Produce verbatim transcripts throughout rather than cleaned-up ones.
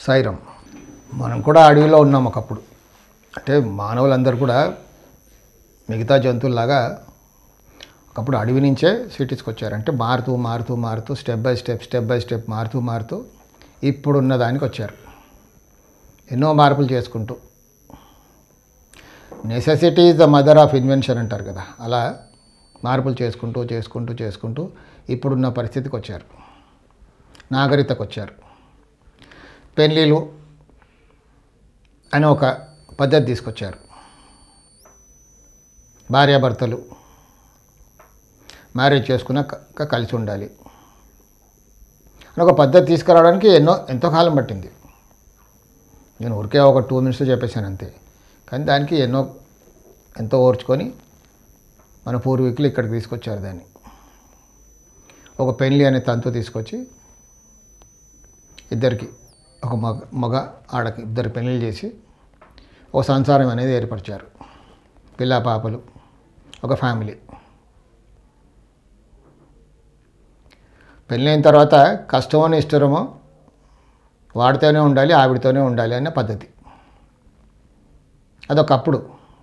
సాయిరామ్. మనం కూడా అడవిలో ఉన్నాం ఒకప్పుడు. అంటే మానవులందరూ కూడా మిగతా జంతువుల్లాగా ఒకప్పుడు అడవి నుంచే సిటీస్కి వచ్చారు. అంటే మారుతూ మారుతూ మారుతూ step by step step by step మారుతూ మారుతూ ఇప్పుడున్న దానికి వచ్చారు. ఎన్నో మార్పులు చేసుకుంటూ. Necessity is the mother of invention అంటారు కదా, అలా మార్పులు చేసుకుంటూ చేసుకుంటూ చేసుకుంటూ ఇప్పుడున్న పరిస్థితికి వచ్చారు, నాగరికతకు వచ్చారు. పెళ్ళిళ్ళు అని ఒక పద్ధతి తీసుకొచ్చారు. భార్యాభర్తలు మ్యారేజ్ చేసుకున్నాక కలిసి ఉండాలి అని ఒక పద్ధతి తీసుకురావడానికి ఎన్నో ఎంతో కాలం పట్టింది. నేను ఊరికే ఒక టూ మినిట్స్ చెప్పేశాను అంతే. కానీ దానికి ఎన్నో ఎంతో ఓర్చుకొని మన పూర్వీకులు ఇక్కడికి తీసుకొచ్చారు. దాన్ని ఒక పెళ్ళి అనే తంతు తీసుకొచ్చి ఇద్దరికి, ఒక మగ మగ ఆడకి ఇద్దరు పెళ్ళిళ్ళు చేసి ఒక సంసారం అనేది ఏర్పరిచారు. పిల్ల పాపలు, ఒక ఫ్యామిలీ. పెళ్ళైన తర్వాత కష్టమో ఇష్టమో వాడితోనే ఉండాలి, ఆవిడతోనే ఉండాలి అనే పద్ధతి. అదొకప్పుడు.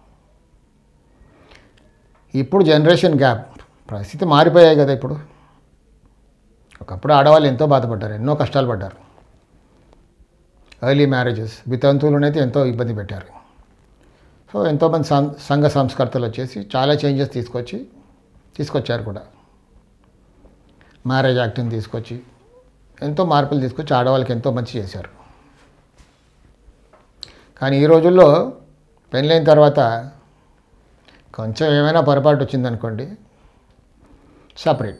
ఇప్పుడు జనరేషన్ గ్యాప్, పరిస్థితి మారిపోయాయి కదా. ఇప్పుడు ఒకప్పుడు ఆడవాళ్ళు ఎంతో బాధపడ్డారు, ఎన్నో కష్టాలు పడ్డారు. ఎర్లీ మ్యారేజెస్, వితంతువులనైతే ఎంతో ఇబ్బంది పెట్టారు. సో ఎంతోమంది సం సంఘ సంస్కర్తలు వచ్చేసి చాలా చేంజెస్ తీసుకొచ్చి తీసుకొచ్చారు కూడా. మ్యారేజ్ యాక్ట్ని తీసుకొచ్చి ఎంతో మార్పులు తీసుకొచ్చి ఆడవాళ్ళకి ఎంతో మంచి చేశారు. కానీ ఈ రోజుల్లో పెళ్ళైన తర్వాత కొంచెం ఏమైనా పొరపాటు వచ్చిందనుకోండి, సపరేట్.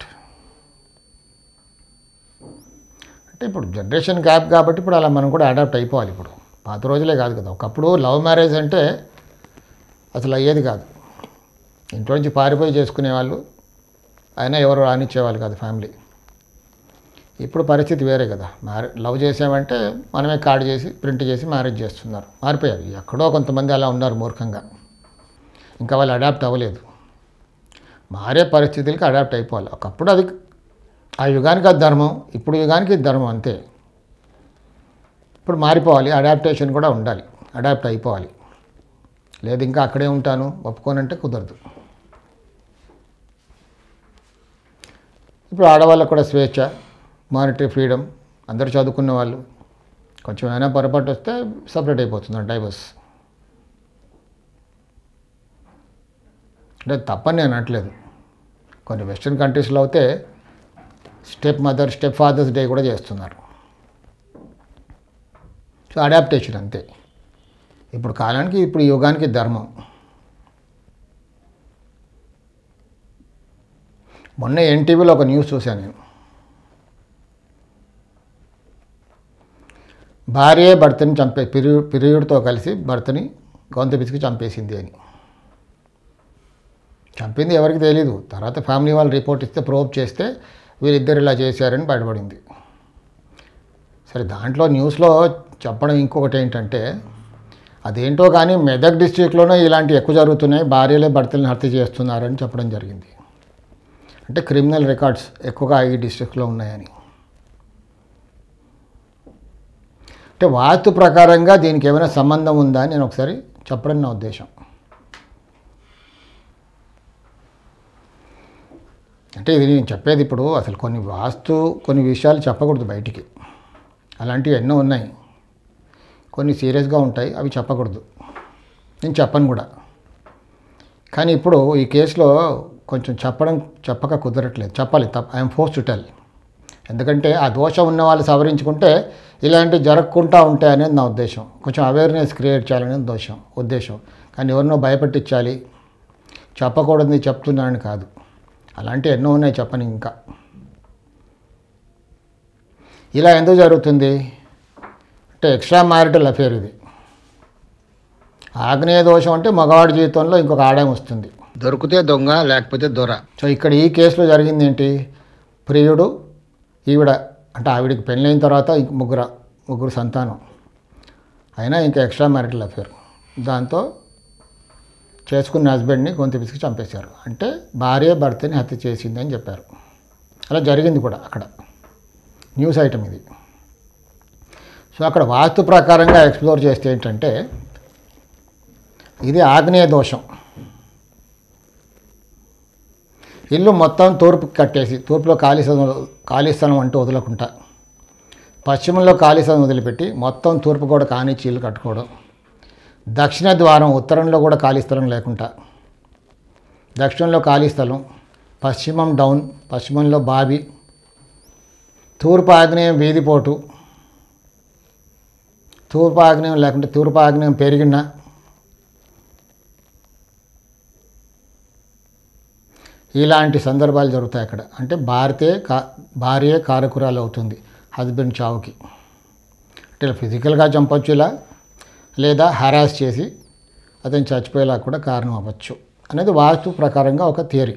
అంటే ఇప్పుడు జనరేషన్ గ్యాప్ కాబట్టి ఇప్పుడు అలా మనం కూడా అడాప్ట్ అయిపోవాలి. ఇప్పుడు పాత రోజులే కాదు కదా. ఒకప్పుడు లవ్ మ్యారేజ్ అంటే అసలు అయ్యేది కాదు. ఇంట్లో నుంచి పారిపోయి చేసుకునేవాళ్ళు, అయినా ఎవరు రానిచ్చేవాళ్ళు కాదు ఫ్యామిలీ. ఇప్పుడు పరిస్థితి వేరే కదా. మ్యారే లవ్ చేసామంటే మనమే కార్డు చేసి ప్రింట్ చేసి మ్యారేజ్ చేస్తున్నారు. మారిపోయారు. ఎక్కడో కొంతమంది అలా ఉన్నారు మూర్ఖంగా. ఇంకా వాళ్ళు అడాప్ట్ అవ్వలేదు. మారే పరిస్థితులకి అడాప్ట్ అయిపోవాలి. ఒకప్పుడు అది ఆ యుగానికి అది ధర్మం, ఇప్పుడు యుగానికి ఇది ధర్మం అంతే. ఇప్పుడు మారిపోవాలి, అడాప్టేషన్ కూడా ఉండాలి, అడాప్ట్ అయిపోవాలి. లేదు ఇంకా అక్కడే ఉంటాను ఒప్పుకోనంటే కుదరదు. ఇప్పుడు ఆడవాళ్ళకు కూడా స్వేచ్ఛ, మానిటరీ ఫ్రీడమ్. అందరూ చదువుకున్న వాళ్ళు కొంచెం ఏమైనా పొరపాటు వస్తే సపరేట్ అయిపోతున్నారు, డైవర్స్. అంటే తప్పని నేను అనట్లేదు. కొన్ని వెస్ట్రన్ కంట్రీస్లో అయితే step mother step father's day కూడా చేస్తున్నారు. సో అడాప్టేషన్ అంతే. ఇప్పుడు కాలానికి ఇప్పుడు యుగానికి ధర్మం. మొన్న ఎన్టీవీలో ఒక న్యూస్ చూశాను నేను. భార్యే భర్తని చంపే పిరి పిరియుడితో కలిసి భర్తని గొంతు పిసికి చంపేసింది అని. చంపింది ఎవరికి తెలీదు. తర్వాత ఫ్యామిలీ వాళ్ళు రిపోర్ట్ ఇస్తే ప్రోబ్ చేస్తే వీళ్ళిద్దరు ఇలా చేశారని బయటపడింది. సరే, దాంట్లో న్యూస్లో చెప్పడం ఇంకొకటి ఏంటంటే, అదేంటో కానీ మెదక్ డిస్ట్రిక్ట్లోనే ఇలాంటి ఎక్కువ జరుగుతున్నాయి, భార్యలే భర్తలను హత్య చేస్తున్నారని చెప్పడం జరిగింది. అంటే క్రిమినల్ రికార్డ్స్ ఎక్కువగా ఈ డిస్ట్రిక్ట్లో ఉన్నాయని. అంటే వాస్తు ప్రకారంగా దీనికి ఏమైనా సంబంధం ఉందా అని నేను ఒకసారి చెప్పడం నా ఉద్దేశం. అంటే ఇది నేను చెప్పేది ఇప్పుడు అసలు కొన్ని వాస్తు కొన్ని విషయాలు చెప్పకూడదు బయటికి. అలాంటివి ఎన్నో ఉన్నాయి, కొన్ని సీరియస్గా ఉంటాయి, అవి చెప్పకూడదు. నేను చెప్పను కూడా. కానీ ఇప్పుడు ఈ కేసులో కొంచెం చెప్పడం చెప్పక కుదరట్లేదు. చెప్పాలి, తప్ప ఐఎమ్ ఫోర్స్ టు టెల్. ఎందుకంటే ఆ దోషం ఉన్న వాళ్ళు సవరించుకుంటే ఇలాంటివి జరగకుండా ఉంటాయనేది నా ఉద్దేశం. కొంచెం అవేర్నెస్ క్రియేట్ చేయాలనేది దోషం ఉద్దేశం. కానీ ఎవరినో భయపెట్టించాలి, చెప్పకూడదు చెప్తున్నానని కాదు. అలాంటివి ఎన్నో ఉన్నాయి చెప్పని. ఇంకా ఇలా ఎందుకు జరుగుతుంది అంటే ఎక్స్ట్రా మ్యారిటల్ అఫేర్ ఇది. ఆగ్నేయ దోషం అంటే మగవాడి జీవితంలో ఇంకొక ఆదాయం వస్తుంది. దొరికితే దొంగ, లేకపోతే దొర. సో ఇక్కడ ఈ కేసులో జరిగింది ఏంటి, ప్రియుడు ఈవిడ, అంటే ఆవిడికి పెళ్ళైన తర్వాత ఇంక ముగ్గురు ముగ్గురు సంతానం అయినా ఇంకా ఎక్స్ట్రా మ్యారిటల్ అఫేర్. దాంతో చేసుకున్న హస్బెండ్ని గొంతు పిసికి చంపేశారు. అంటే భార్య భర్తని హత్య చేసింది అని చెప్పారు. అలా జరిగింది కూడా అక్కడ. న్యూస్ ఐటమ్ ఇది. సో అక్కడ వాస్తు ప్రకారంగా ఎక్స్ప్లోర్ చేస్తే ఏంటంటే ఇది ఆగ్నేయ దోషం. ఇల్లు మొత్తం తూర్పుకి కట్టేసి, తూర్పులో ఖాళీ స్థలం ఖాళీ స్థలం అంటూ వదలకుండా పశ్చిమంలో ఖాళీ స్థలం వదిలిపెట్టి మొత్తం తూర్పు కూడా కానిచ్చి ఇల్లు కట్టుకోవడం. దక్షిణ ద్వారం ఉత్తరంలో కూడా ఖాళీ స్థలం లేకుండా, దక్షిణంలో ఖాళీ స్థలం, పశ్చిమం డౌన్, పశ్చిమంలో బావి, తూర్పు ఆగ్నేయం వీధిపోటు, తూర్పు ఆగ్నేయం లేకుంటే తూర్పు ఆగ్నేయం పెరిగిన, ఇలాంటి సందర్భాలు జరుగుతాయి అక్కడ. అంటే భార్యే కా భార్యే కారకురాలు అవుతుంది హస్బెండ్ చావుకి. అంటే ఫిజికల్గా చంపొచ్చు ఇలా, లేదా హరాస్ చేసి అతను చచ్చిపోయేలా కూడా కారణం అవ్వచ్చు అనేది వాస్తు ప్రకారంగా ఒక థియరీ.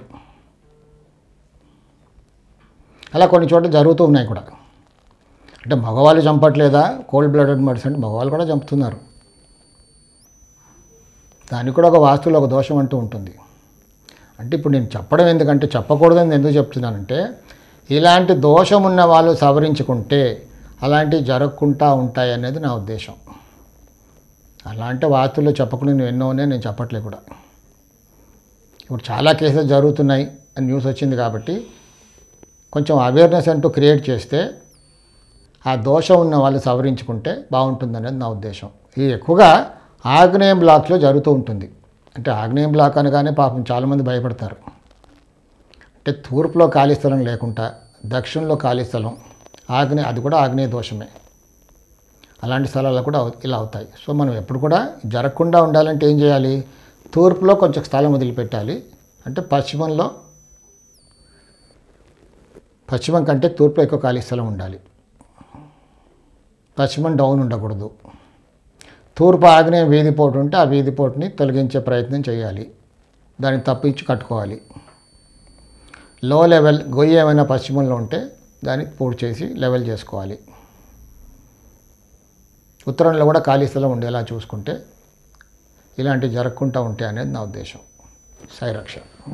అలా కొన్ని చోట్ల జరుగుతూ ఉన్నాయి కూడా. అంటే మగవాళ్ళు చంపట్లేదా, కోల్డ్ బ్లడెడ్ మర్డర్స్ అంటే మగవాళ్ళు కూడా చంపుతున్నారు. దానికి కూడా ఒక వాస్తులో ఒక దోషం అంటూ ఉంటుంది. అంటే ఇప్పుడు నేను చెప్పడం ఎందుకంటే, చెప్పకూడదని ఎందుకు చెప్తున్నానంటే, ఇలాంటి దోషం ఉన్న వాళ్ళు సవరించుకుంటే అలాంటివి జరగకుండా ఉంటాయి అనేది నా ఉద్దేశం. అలాంటి వాస్తుల్లో చెప్పకుండా నేను ఎన్నో ఉన్నాయి, నేను చెప్పట్లే కూడా. ఇప్పుడు చాలా కేసులు జరుగుతున్నాయి అని న్యూస్ వచ్చింది కాబట్టి కొంచెం అవేర్నెస్ అంటూ క్రియేట్ చేస్తే ఆ దోషం ఉన్న వాళ్ళు సవరించుకుంటే బాగుంటుందనేది నా ఉద్దేశం. ఇది ఎక్కువగా ఆగ్నేయం బ్లాక్లో జరుగుతూ ఉంటుంది. అంటే ఆగ్నేయం బ్లాక్ అనగానే పాపం చాలామంది భయపడతారు. అంటే తూర్పులో ఖాళీ స్థలం లేకుండా దక్షిణంలో ఖాళీ స్థలం, ఆగ్నేయ అది కూడా ఆగ్నేయ దోషమే. అలాంటి స్థలాలు కూడా ఇలా అవుతాయి. సో మనం ఎప్పుడు కూడా జరగకుండా ఉండాలంటే ఏం చేయాలి, తూర్పులో కొంచెం స్థలం వదిలిపెట్టాలి. అంటే పశ్చిమంలో, పశ్చిమం కంటే తూర్పులో ఎక్కువ ఖాళీ స్థలం ఉండాలి. పశ్చిమం డౌన్ ఉండకూడదు. తూర్పు ఆగ్నేయ వీధిపోటు ఉంటే ఆ వీధిపోటుని తొలగించే ప్రయత్నం చేయాలి, దాన్ని తప్పించి కట్టుకోవాలి. లో లెవెల్ గొయ్యి ఏమైనా పశ్చిమంలో ఉంటే దాన్ని పూర్తి చేసి లెవెల్ చేసుకోవాలి. ఉత్తరంలో కూడా ఖాళీ స్థలం ఉండేలా చూసుకుంటే ఇలాంటివి జరగకుండా ఉంటాయి అనేది నా ఉద్దేశం. సాయిరక్ష.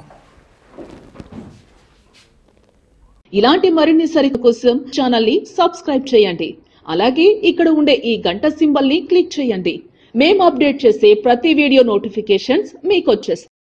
ఇలాంటి మరిన్ని సరిత కోసం ఛానల్ని సబ్స్క్రైబ్ చేయండి. అలాగే ఇక్కడ ఉండే ఈ గంట సింబల్ని క్లిక్ చేయండి. మేము అప్డేట్ చేసే ప్రతి వీడియో నోటిఫికేషన్స్ మీకు వచ్చేస్తాయి.